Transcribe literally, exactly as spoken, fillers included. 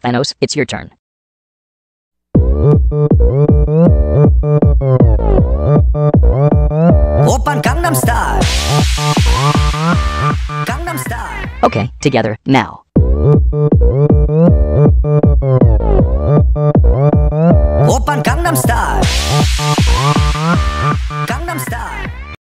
Thanos, it's your turn. Oppan Gangnam Style. Gangnam Style. Okay, together, now.